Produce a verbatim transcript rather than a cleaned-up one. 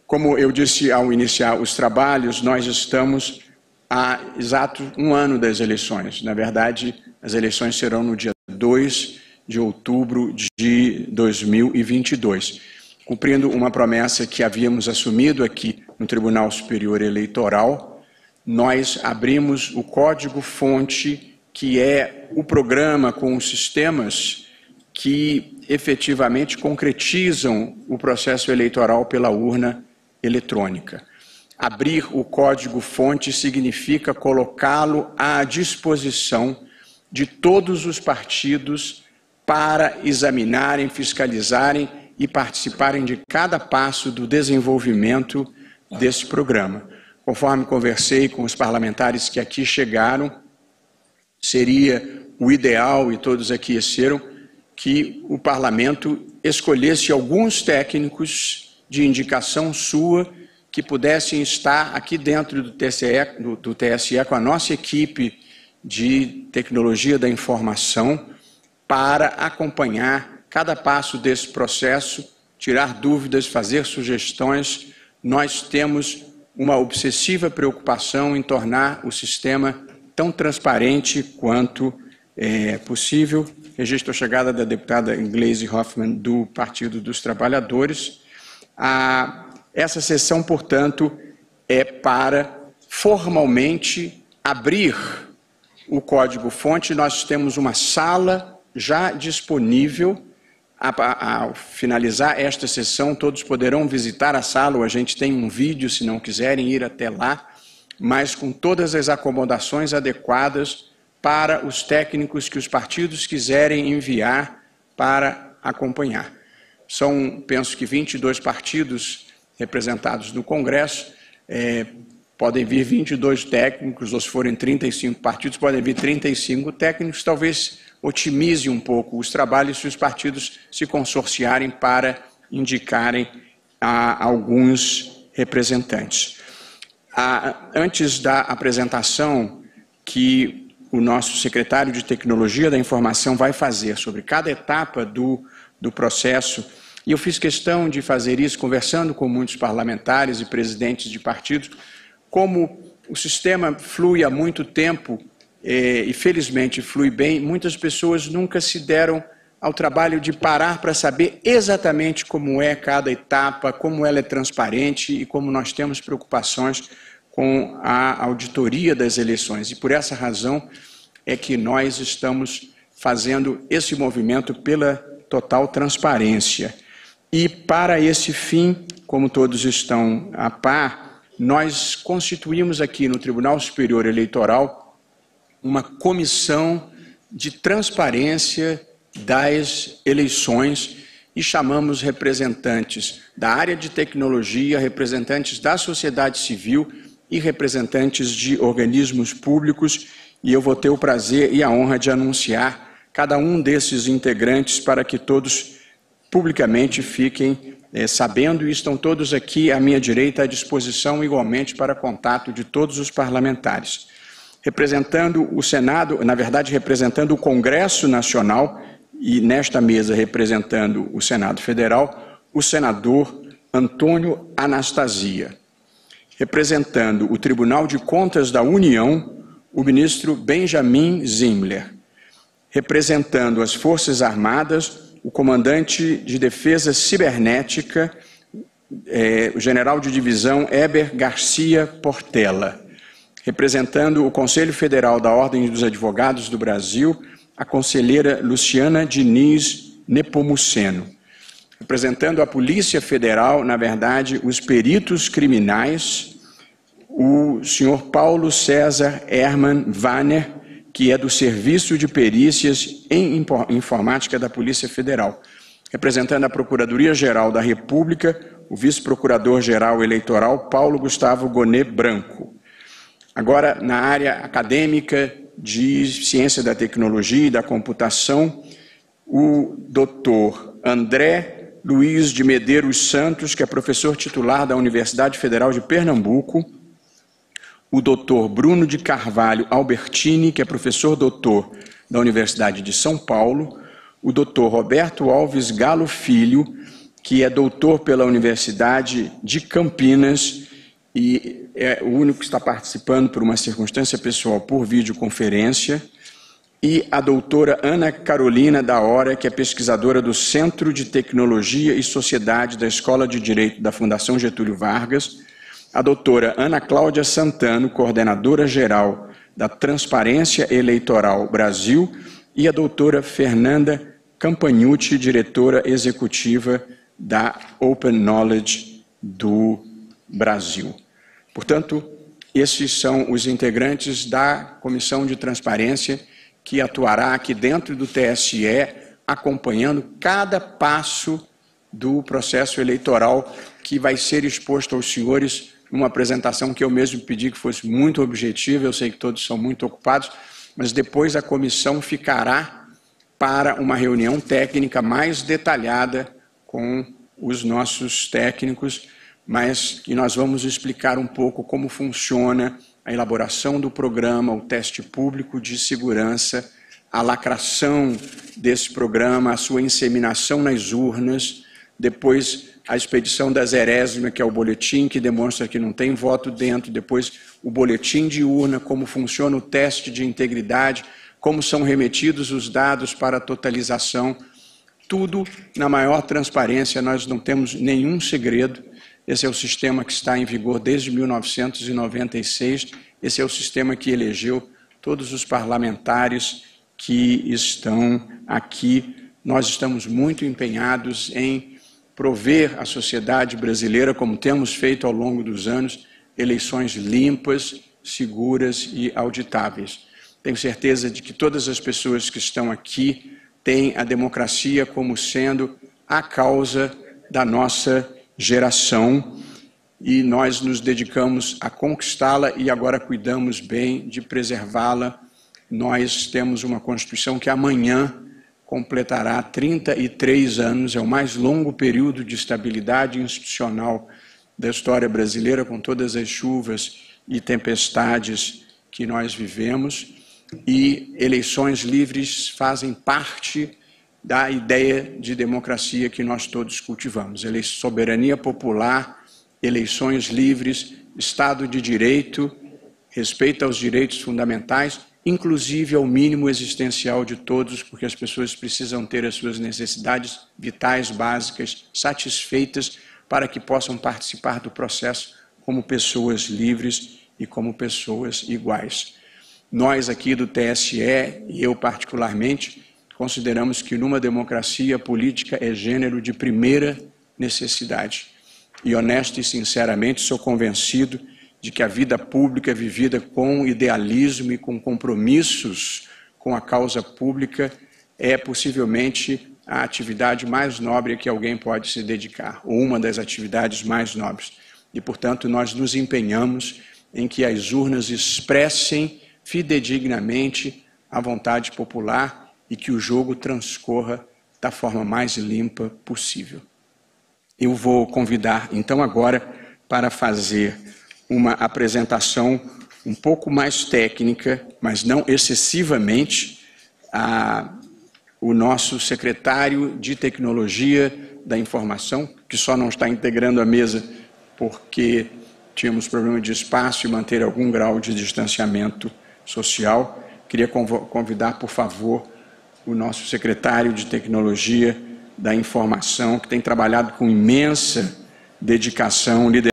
Como eu disse ao iniciar os trabalhos, nós estamos há exato um ano das eleições. Na verdade, as eleições serão no dia dois de outubro de dois mil e vinte e dois, cumprindo uma promessa que havíamos assumido aqui no Tribunal Superior Eleitoral. Nós abrimos o código-fonte, que é o programa com os sistemas que efetivamente concretizam o processo eleitoral pela urna eletrônica. Abrir o código-fonte significa colocá-lo à disposição de todos os partidos para examinarem, fiscalizarem e participarem de cada passo do desenvolvimento desse programa. Conforme conversei com os parlamentares que aqui chegaram, seria o ideal, e todos aqueceram, que o parlamento escolhesse alguns técnicos de indicação sua que pudessem estar aqui dentro do T S E, do, do T S E com a nossa equipe de tecnologia da informação para acompanhar cada passo desse processo, tirar dúvidas, fazer sugestões. Nós temos uma obsessiva preocupação em tornar o sistema tão transparente quanto é possível. Registro a chegada da deputada Gleisi Hoffmann do Partido dos Trabalhadores. A, essa sessão, portanto, é para formalmente abrir o código-fonte. Nós temos uma sala já disponível. Ao finalizar esta sessão, todos poderão visitar a sala, ou a gente tem um vídeo, se não quiserem ir até lá, mas com todas as acomodações adequadas para os técnicos que os partidos quiserem enviar para acompanhar. São, penso que, vinte e dois partidos representados no Congresso, é, podem vir vinte e dois técnicos, ou se forem trinta e cinco partidos, podem vir trinta e cinco técnicos, talvez otimize um pouco os trabalhos se os partidos se consorciarem para indicarem a alguns representantes. A, antes da apresentação que o nosso secretário de Tecnologia da Informação vai fazer sobre cada etapa do, do processo, e eu fiz questão de fazer isso conversando com muitos parlamentares e presidentes de partidos, como o sistema flui há muito tempo, eh, e felizmente flui bem, muitas pessoas nunca se deram ao trabalho de parar para saber exatamente como é cada etapa, como ela é transparente e como nós temos preocupações com a auditoria das eleições. E por essa razão é que nós estamos fazendo esse movimento pela total transparência. E para esse fim, como todos estão a par, nós constituímos aqui no Tribunal Superior Eleitoral uma comissão de transparência das eleições e chamamos representantes da área de tecnologia, representantes da sociedade civil e representantes de organismos públicos, e eu vou ter o prazer e a honra de anunciar cada um desses integrantes para que todos publicamente fiquem é, sabendo, e estão todos aqui à minha direita à disposição igualmente para contato de todos os parlamentares. Representando o Senado, na verdade representando o Congresso Nacional e nesta mesa representando o Senado Federal, o senador Antônio Anastasia. Representando o Tribunal de Contas da União, o ministro Benjamin Zimler. Representando as Forças Armadas, o comandante de Defesa Cibernética, é, o general de divisão Heber Garcia Portela. Representando o Conselho Federal da Ordem dos Advogados do Brasil, a conselheira Luciana Diniz Nepomuceno. Representando a Polícia Federal, na verdade, os peritos criminais, o senhor Paulo César Hermann Wanner, que é do Serviço de Perícias em Informática da Polícia Federal. Representando a Procuradoria-Geral da República, o vice-procurador-geral eleitoral Paulo Gustavo Gonet Branco. Agora, na área acadêmica de Ciência da Tecnologia e da Computação, o doutor André Luiz de Medeiros Santos, que é professor titular da Universidade Federal de Pernambuco, o doutor Bruno de Carvalho Albertini, que é professor doutor da Universidade de São Paulo, o doutor Roberto Alves Galo Filho, que é doutor pela Universidade de Campinas e é o único que está participando por uma circunstância pessoal por videoconferência, e a doutora Ana Carolina da Hora, que é pesquisadora do Centro de Tecnologia e Sociedade da Escola de Direito da Fundação Getúlio Vargas, a doutora Ana Cláudia Santano, coordenadora geral da Transparência Eleitoral Brasil, e a doutora Fernanda Campagnucci, diretora executiva da Open Knowledge do Brasil. Portanto, esses são os integrantes da Comissão de Transparência que atuará aqui dentro do T S E, acompanhando cada passo do processo eleitoral que vai ser exposto aos senhores numa apresentação que eu mesmo pedi que fosse muito objetiva. Eu sei que todos são muito ocupados, mas depois a comissão ficará para uma reunião técnica mais detalhada com os nossos técnicos, mas que nós vamos explicar um pouco como funciona a elaboração do programa, o teste público de segurança, a lacração desse programa, a sua inseminação nas urnas, depois a expedição da zerésima, que é o boletim que demonstra que não tem voto dentro, depois o boletim de urna, como funciona o teste de integridade, como são remetidos os dados para a totalização, tudo na maior transparência. Nós não temos nenhum segredo. Esse é o sistema que está em vigor desde mil novecentos e noventa e seis, esse é o sistema que elegeu todos os parlamentares que estão aqui. Nós estamos muito empenhados em prover à sociedade brasileira, como temos feito ao longo dos anos, eleições limpas, seguras e auditáveis. Tenho certeza de que todas as pessoas que estão aqui têm a democracia como sendo a causa da nossa geração, e nós nos dedicamos a conquistá-la e agora cuidamos bem de preservá-la. Nós temos uma Constituição que amanhã completará trinta e três anos, é o mais longo período de estabilidade institucional da história brasileira, com todas as chuvas e tempestades que nós vivemos, e eleições livres fazem parte da ideia de democracia que nós todos cultivamos. Soberania popular, eleições livres, Estado de Direito, respeito aos direitos fundamentais, inclusive ao mínimo existencial de todos, porque as pessoas precisam ter as suas necessidades vitais básicas satisfeitas para que possam participar do processo como pessoas livres e como pessoas iguais. Nós aqui do T S E, e eu particularmente, consideramos que numa democracia a política é gênero de primeira necessidade. E honesto e sinceramente sou convencido de que a vida pública vivida com idealismo e com compromissos com a causa pública é possivelmente a atividade mais nobre que alguém pode se dedicar, ou uma das atividades mais nobres. E, portanto, nós nos empenhamos em que as urnas expressem fidedignamente a vontade popular e que o jogo transcorra da forma mais limpa possível. Eu vou convidar, então, agora para fazer uma apresentação um pouco mais técnica, mas não excessivamente, a, o nosso secretário de Tecnologia da Informação, que só não está integrando a mesa porque tínhamos problema de espaço e manter algum grau de distanciamento social. Queria convidar, por favor, o nosso secretário de Tecnologia da Informação, que tem trabalhado com imensa dedicação, liderança,